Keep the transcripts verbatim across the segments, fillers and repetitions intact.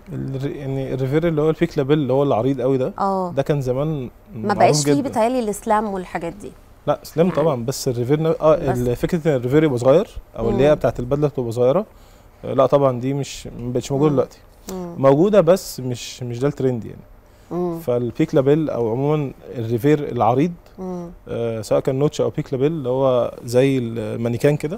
يعني الريفير اللي هو البيك لابيل اللي هو العريض قوي ده، اه ده كان زمان ما بقاش فيه جدا. بتهيألي الاسلام والحاجات دي. لا سلام يعني طبعا، بس الريفير اه فكره ان الريفير يبقى صغير او اللي هي بتاعت البدله تبقى صغيره، لا طبعا دي مش ما بقتش موجوده دلوقتي. موجوده بس مش مش ده الترند يعني. مم. فالبيك لابيل او عموما الريفير العريض، آه سواء كان نوتش او بيك لابيل اللي هو زي المانيكان كده،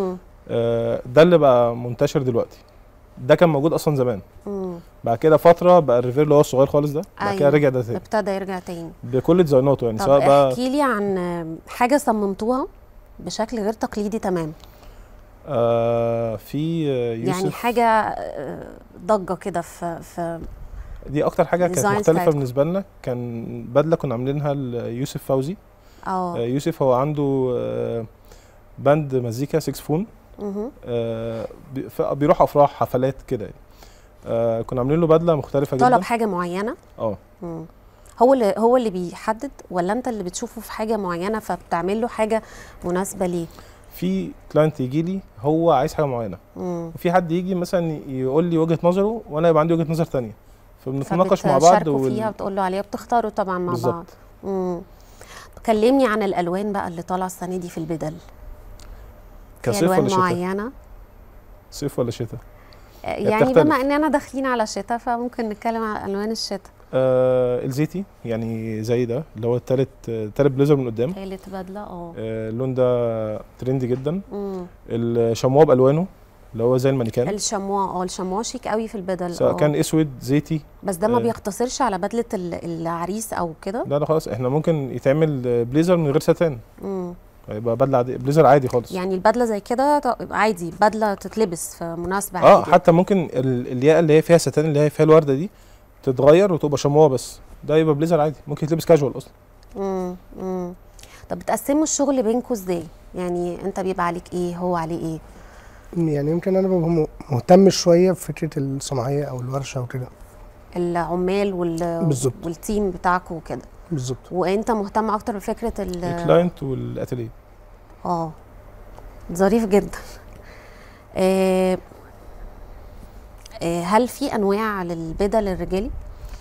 آه ده اللي بقى منتشر دلوقتي. ده كان موجود اصلا زمان. مم. بعد كده فتره بقى الريفير اللي هو الصغير خالص ده، بعد كده رجع ده تاني، ابتدى يرجع تاني بكل ديزايناته يعني. طب سواء بقى احكي لي عن حاجه صممتوها بشكل غير تقليدي تمام. آه في يوسف، يعني حاجه ضجه كده في في دي اكتر حاجه كانت مختلفه بالنسبه لنا. كان بدله كنا عاملينها ليوسف فوزي. اه يوسف هو عنده آه باند مزيكا سكسفون، آه بيروح افراح حفلات كده يعني. آه كنا عاملين له بدله مختلفه جدا. طلب حاجه معينه؟ اه هو اللي هو اللي بيحدد ولا انت اللي بتشوفه في حاجه معينه فبتعمل له حاجه مناسبه ليه؟ في كلاينت يجي لي هو عايز حاجه معينه، وفي حد يجي مثلا يقول لي وجهه نظره وانا يبقى عندي وجهه نظر ثانيه، فبنتناقش مع بعض وال... فيها بتقول له عليها بتختاروا طبعا مع بالزبط. بعض. امم كلمني عن الالوان بقى اللي طالعه السنه دي في البدل. كصيف ولا شتاء؟ معينه صيف ولا شتاء؟ يعني بما اننا داخلين على الشتاء فممكن نتكلم عن الوان الشتاء. آه الزيتي يعني زي ده اللي هو التالت تالت بليزر من قدام، تالت بدله. اه اللون ده ترندي جدا. امم الشمواه بالوانه اللي هو زي المانيكان. الشمواه اه الشمواه شيك قوي في البدل، سواء كان اسود زيتي. بس ده ما آه بيقتصرش على بدله العريس او كده. لا لا خلاص، احنا ممكن يتعمل بليزر من غير ستان، امم يبقى بدله عادي، بليزر عادي خالص. يعني البدله زي كده عادي، بدله تتلبس في مناسبه اه عادي. حتى ممكن الياقه اللي هي فيها ستان اللي هي فيها الورده دي تتغير وتبقى شمواه بس، ده يبقى بليزر عادي ممكن يتلبس كاجوال اصلا. امم امم طب بتقسموا الشغل بينكم ازاي؟ يعني انت بيبقى عليك ايه هو عليه ايه؟ يعني يمكن انا ببقى مهتم شويه بفكره الصناعيه او الورشه وكده، العمال وال بالزبط. والتيم بتاعكم وكده بالظبط. وانت مهتم اكتر بفكره الكلاينت والاتيليه. اه ظريف جدا. آه آه هل في انواع للبدل الرجالي؟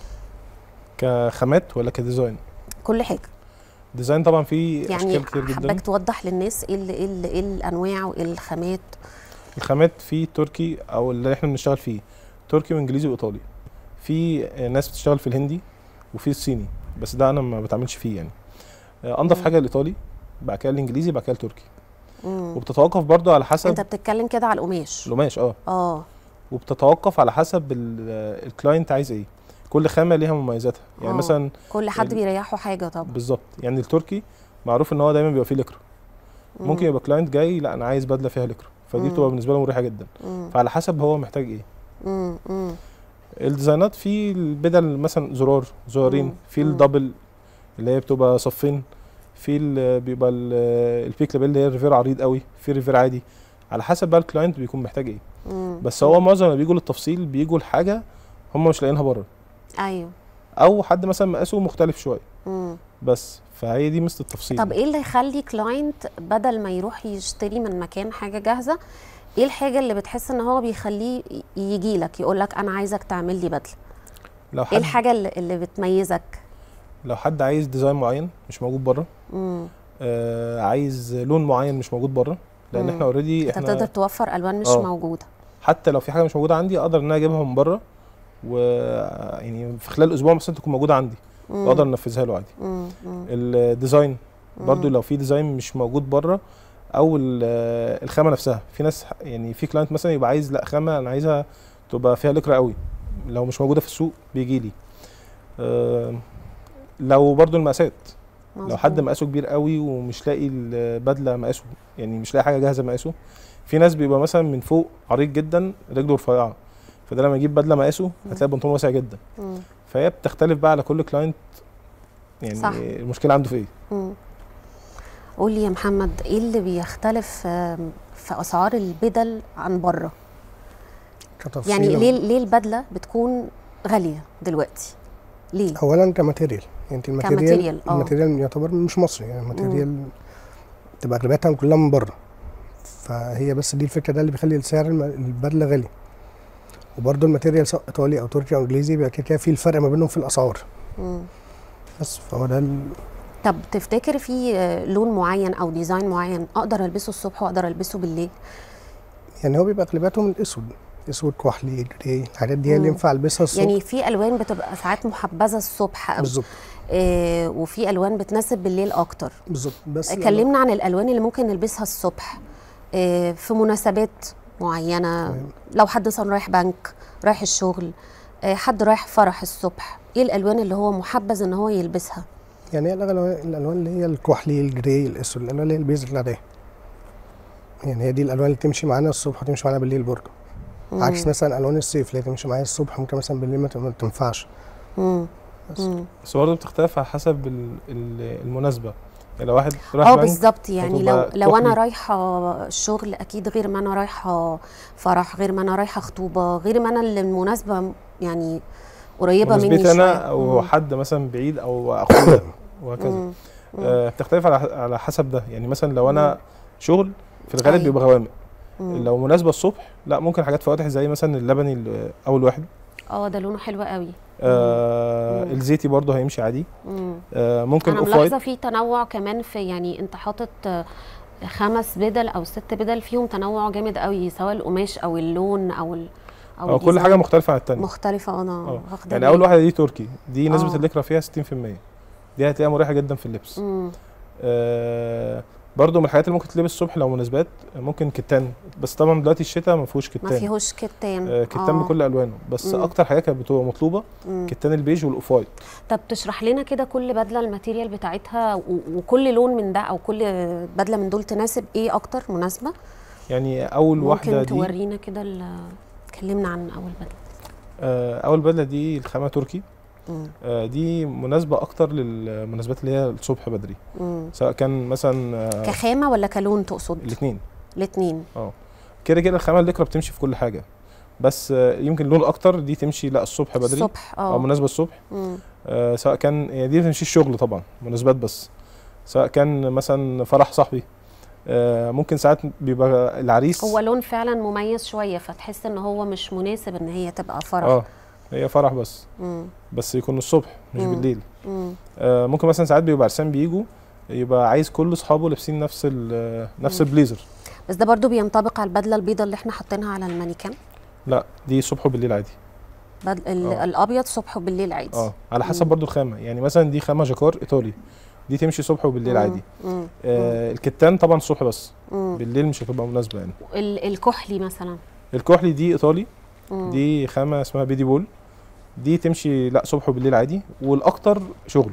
كخامات ولا كديزاين؟ كل حاجه. ديزاين طبعا في يعني اشكال كتير جدا. حابك توضح للناس ايه اللي ايه اللي ايه الانواع وايه الخامات. الخامات في تركي او اللي احنا بنشتغل فيه تركي وانجليزي وايطالي. في ناس بتشتغل في الهندي وفي الصيني، بس ده انا ما بتعاملش فيه يعني. انضف حاجه الايطالي، بعد كده الانجليزي، بعد كده التركي. مم. وبتتوقف برضو على حسب. انت بتتكلم كده على القماش. القماش اه اه وبتتوقف على حسب الكلاينت عايز ايه. كل خامه ليها مميزاتها يعني. أوه. مثلا كل حد بيريحه حاجه طبعا. بالظبط. يعني التركي معروف ان هو دايما بيبقى فيه لكرة. ممكن يبقى كلاينت جاي لا انا عايز بدله فيها لكرة، فدي بتبقى بالنسبه له مريحه جدا. مم. فعلى حسب هو محتاج ايه. مم. مم. الديزاينات في البدل مثلا زرار زرارين، في الدبل اللي هي بتبقى صفين، في اللي بيبقى البيك لابيل اللي هي الريفير عريض قوي، في ريفير عادي، على حسب بقى الكلاينت بيكون محتاج ايه. مم. بس هو معظم ما بيجوا للتفصيل بيجوا لحاجه هم مش لاقيينها بره. ايوه. او حد مثلا مقاسه مختلف شويه. مم. بس فهي دي ميزه التفصيل. طب ايه اللي يخلي كلاينت بدل ما يروح يشتري من مكان حاجه جاهزه، ايه الحاجه اللي بتحس ان هو بيخليه يجي لك يقول لك انا عايزك تعمل لي بدله؟ لو حد ايه الحاجه اللي, اللي بتميزك؟ لو حد عايز ديزاين معين مش موجود بره، آه عايز لون معين مش موجود بره، لان مم. احنا اوريدي احنا تقدر توفر الوان مش أوه. موجوده. حتى لو في حاجه مش موجوده عندي اقدر ان انا اجيبها من بره، ويعني في خلال اسبوع مثلا تكون موجوده عندي واقدر انفذها له عادي. مم. الديزاين برضو لو في ديزاين مش موجود بره، او الخامه نفسها. في ناس يعني في كلاينت مثلا يبقى عايز لا خامه انا عايزها تبقى فيها لكرة قوي، لو مش موجوده في السوق بيجي لي. أه لو برضو المقاسات، لو حد مقاسه كبير قوي ومش لاقي البدله مقاسه، يعني مش لاقي حاجه جاهزه مقاسه. في ناس بيبقى مثلا من فوق عريض جدا رجله رفيعه، فده لما يجيب بدله مقاسه هتلاقي بنطلون واسع جدا. مم. فهي بتختلف بقى على كل كلاينت، يعني صح. المشكله عنده في ايه. مم. قول لي يا محمد ايه اللي بيختلف في اسعار البدل عن بره؟ يعني ليه ليه البدله بتكون غاليه دلوقتي؟ ليه؟ اولا كماتيريال، يعني الماتيريال اه الماتيريال يعتبر مش مصري، يعني الماتيريال تبقى اغلبيتها كلها من بره، فهي بس دي الفكره ده اللي بيخلي سعر البدله غالي. وبرده الماتيريال سواء ايطالي او تركي او انجليزي بيبقى كده في الفرق ما بينهم في الاسعار. مم. بس فهو ده ال... طب تفتكر في لون معين او ديزاين معين اقدر البسه الصبح واقدر البسه بالليل؟ يعني هو بيبقى اغلبيتهم الاسود، اسود كحلي جراي، الحاجات دي هي اللي ينفع البسها الصبح. يعني في الوان بتبقى ساعات محبذه الصبح قوي بالظبط. آه وفي الوان بتناسب بالليل اكتر. بالظبط. بس كلمنا عن الالوان اللي ممكن نلبسها الصبح آه في مناسبات معينه. مم. لو حد مثلا رايح بنك، رايح الشغل، آه حد رايح فرح الصبح، ايه الالوان اللي هو محبذ ان هو يلبسها؟ يعني هي الالوان الالوان اللي هي الكحلي الجراي الاسود، الالوان اللي هي البيزك العاديه. يعني هي دي الالوان اللي تمشي معانا الصبح وتمشي معانا بالليل برضه. عكس مثلا الوان الصيف اللي تمشي معايا الصبح ممكن مثلا بالليل ما تنفعش. امم بس بس برضه بتختلف على حسب المناسبه. يعني لو واحد رايح اه بالظبط. يعني لو لو انا رايحه الشغل اكيد غير ما انا رايحه فرح، غير ما انا رايحه خطوبه، غير ما انا اللي المناسبه يعني قريبه مني شويه. انا او مم. حد مثلا بعيد او اخويا وهكذا. آه بتختلف على على حسب ده. يعني مثلا لو انا مم. شغل في الغالب أيوة. بيبقى غوامق. مم. لو مناسبه الصبح لا ممكن حاجات فواتح زي مثلا اللبني اول واحد. اه ده لونه حلو قوي. آه الزيتي برضه هيمشي عادي. آه ممكن انا ملاحظه في تنوع كمان في يعني انت حاطط خمس بدل او ست بدل فيهم تنوع جامد قوي سواء القماش او اللون او ال او, أو كل حاجه مختلفه عن الثانيه. مختلفه انا واخده يعني اول واحده دي تركي، دي نسبه الليكرا فيها ستين في المية، دي هتلاقيها مريحه جدا في اللبس. آه برضو من الحاجات اللي ممكن تلبس الصبح لو مناسبات ممكن كتان، بس طبعا دلوقتي الشتاء ما فيهوش كتان. ما فيهوش كتان. آه كتان آه. بكل الوانه، بس مم. اكتر حاجه كانت بتبقى مطلوبه مم. كتان البيج والاوف وايت. طب تشرح لنا كده كل بدله الماتيريال بتاعتها وكل لون من ده او كل بدله من دول تناسب ايه اكتر مناسبه؟ يعني اول واحده دي ممكن تورينا كده اتكلمنا عن اول بدله. آه اول بدله دي الخامه تركي. آه دي مناسبه اكتر للمناسبات اللي هي الصبح بدري. مم. سواء كان مثلا آه كخامه ولا كلون تقصد؟ الاثنين. الاثنين اه كده كده الخامه الليكرا بتمشي في كل حاجه، بس آه يمكن لون اكتر دي تمشي لا الصبح بدري. الصبح اه او مناسبه الصبح. آه سواء كان يعني دي تمشي الشغل طبعا مناسبات، بس سواء كان مثلا فرح صاحبي آه ممكن ساعات بيبقى العريس هو لون فعلا مميز شويه فتحس ان هو مش مناسب ان هي تبقى فرح. اه هي فرح بس. مم. بس يكون الصبح مش مم. بالليل. مم. آه ممكن مثلا ساعات بيبقى عرسان بيجوا يبقى عايز كل اصحابه لابسين نفس نفس البليزر. بس ده برضو بينطبق على البدله البيضاء اللي احنا حاطينها على المانيكان؟ لا دي صبح وبالليل عادي. بدل الابيض صبح وبالليل عادي. اه على حسب برضو الخامه. يعني مثلا دي خامه جاكار ايطالي، دي تمشي صبح وبالليل مم. عادي. مم. آه الكتان طبعا الصبح بس. مم. بالليل مش هتبقى مناسبه. يعني الكحلي مثلا، الكحلي دي ايطالي. مم. دي خامه اسمها بيدي بول، دي تمشي لا صبح وبالليل عادي، والاكتر شغل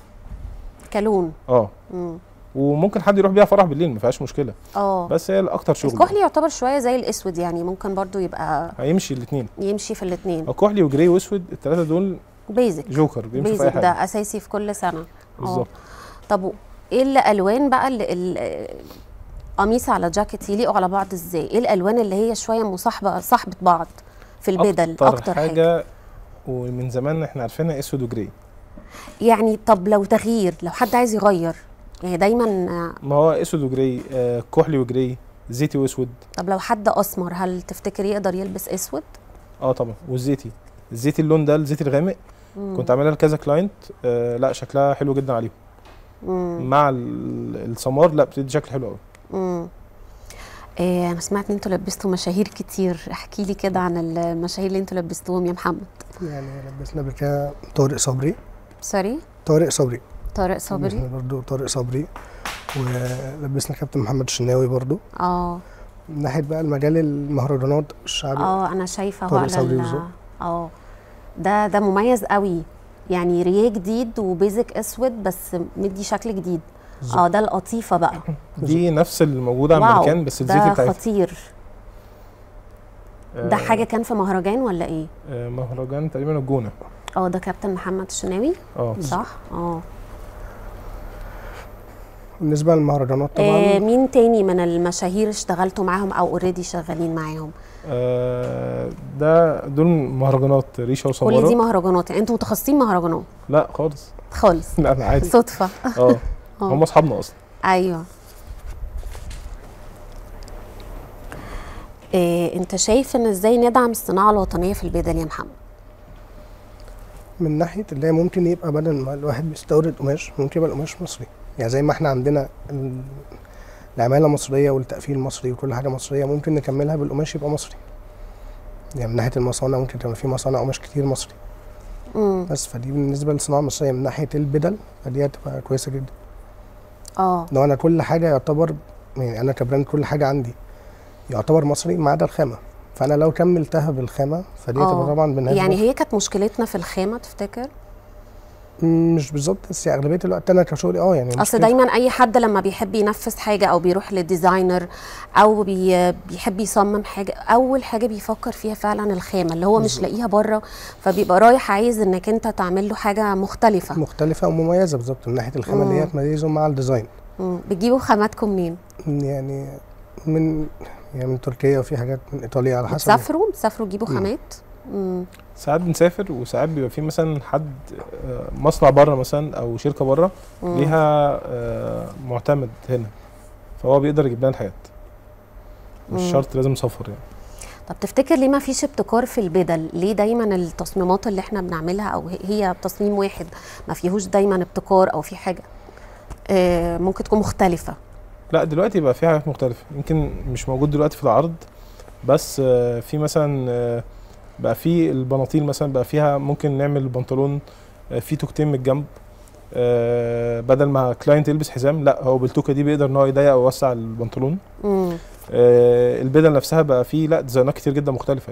كلون. اه وممكن حد يروح بيها فرح بالليل ما فيهاش مشكله. اه بس هي الاكتر شغل. الكحلي يعتبر شويه زي الاسود، يعني ممكن برضو يبقى هيمشي الاثنين، يمشي في الاثنين. الكحلي وجراي واسود الثلاثه دول بيزك جوكر بيمشي في اي حاجه، ده اساسي في كل سنه. بالظبط. طب ايه الالوان بقى اللي قميص على جاكيت يليقوا على بعض ازاي؟ ايه الالوان اللي هي شويه مصاحبه صاحبه بعض في البدل؟ اكتر, أكتر حاجه, حاجة ومن زمان احنا عارفينها اسود وجراي. يعني طب لو تغيير، لو حد عايز يغير يعني دايما ما هو اسود وجراي، آه كحلي وجراي، زيتي واسود. طب لو حد اسمر هل تفتكر يقدر يلبس اسود؟ اه طبعا. والزيتي، الزيتي اللون ده الزيتي الغامق مم. كنت عاملها لكذا كلاينت، آه لا شكلها حلو جدا عليهم. مم. مع السمار لا بتدي شكل حلو قوي. امم إيه انا سمعت ان انتوا لبستوا مشاهير كتير، احكي لي كده عن المشاهير اللي انتوا لبستوهم يا محمد. يعني لبسنا قبل كده طارق صبري. سوري؟ طارق صبري. طارق صبري برضه طارق صبري، ولبسنا كابتن محمد الشناوي برضه. اه من ناحيه بقى المجال المهرجانات الشعبي. اه انا شايفه هو على اه ده ده مميز قوي، يعني ريه جديد وبيزك اسود بس مدي شكل جديد. اه ده القطيفه بقى دي نفس الموجوده على المكان بس الزيتي بتاعتها ده خطير. ده آه حاجه كان في مهرجان ولا ايه؟ آه مهرجان تقريبا الجونه. اه ده كابتن محمد الشناوي. اه صح. اه بالنسبه للمهرجانات طبعا آه مين تاني من المشاهير اشتغلتوا معاهم او اوريدي شغالين معاهم؟ آه ده دول مهرجانات ريشه وسماره. كل دي مهرجانات، يعني انتوا متخصصين مهرجانات؟ لا خالص خالص. لا انا عادي صدفه. اه هم اصحابنا اصلا. ايوه. إيه انت شايف ان ازاي ندعم الصناعه الوطنيه في البدل يا محمد؟ من ناحيه اللي هي ممكن يبقى بدل ما الواحد بيستورد قماش ممكن يبقى القماش مصري، يعني زي ما احنا عندنا العماله مصريه والتقفيل مصري وكل حاجه مصريه، ممكن نكملها بالقماش يبقى مصري. يعني من ناحيه المصانع ممكن تبقى في مصانع قماش كتير مصري. امم بس فدي بالنسبه للصناعه المصريه. من ناحيه البدل فدي هتبقى كويسه جدا. اه لو انا كل حاجه يعتبر، يعني انا كبراند كل حاجه عندي يعتبر مصري ما عدا الخامه، فانا لو كملتها بالخامه فدي هتبقى طبعا بالنسبه. يعني هي كانت مشكلتنا في الخامه تفتكر؟ مش بالظبط، بس اغلبيه الوقت انا كشغلي اه يعني اصل دايما اي حد لما بيحب ينفذ حاجه او بيروح للديزاينر او بي بيحب يصمم حاجه، اول حاجه بيفكر فيها فعلا الخامه اللي هو مش لاقيها بره، فبيبقى رايح عايز انك انت تعمل له حاجه مختلفه مختلفه ومميزه بالظبط من ناحيه الخامه اللي هي تميزه مع الديزاين. امم بتجيبوا خاماتكم منين؟ يعني من يعني من تركيا وفي حاجات من ايطاليا على حسب. بتسافروا بتسافروا تجيبوا خامات؟ امم ساعات بنسافر وساعات بيبقى في مثلا حد مصنع بره مثلا او شركه بره ليها معتمد هنا، فهو بيقدر يجيب لنا الحاجات، مش شرط لازم سفر يعني. طب تفتكر ليه ما فيش ابتكار في البدل؟ ليه دايما التصميمات اللي احنا بنعملها او هي تصميم واحد ما فيهوش دايما ابتكار او في حاجه آه ممكن تكون مختلفه؟ لا دلوقتي بقى في حاجات مختلفه، يمكن مش موجود دلوقتي في العرض، بس آه في مثلا آه بقى في البناطيل مثلا بقى فيها ممكن نعمل البنطلون آه في توكتين من الجنب، آه بدل ما كلاينت يلبس حزام لا هو بالتوكه دي بيقدر ان هو يضيق او يوسع البنطلون. آه البدل نفسها بقى فيه لا ديزاينات كتير جدا مختلفه.